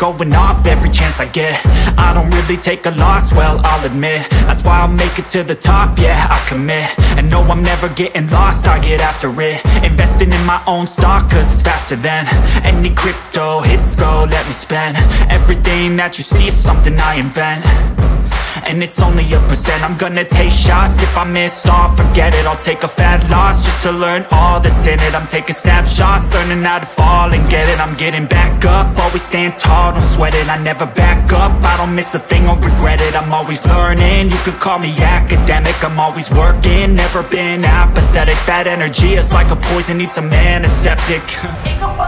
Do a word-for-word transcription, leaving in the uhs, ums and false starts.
going off every chance I get. I don't really take a loss, well, I'll admit. That's why I'll make it to the top, yeah, I commit. And no, I'm never getting lost, I get after it. Investing in my own stock, cause it's faster than any crypto hits go, let me spend. Everything that you see is something I invent, and it's only a percent. I'm gonna take shots, if I miss all, forget it. I'll take a fat loss just to learn all that's in it. I'm taking snapshots, learning how to fall and get it. I'm getting back up, always stand tall, don't sweat it. I never back up, I don't miss a thing or regret it. I'm always learning, you could call me academic. I'm always working, never been apathetic. That energy is like a poison, needs a antiseptic.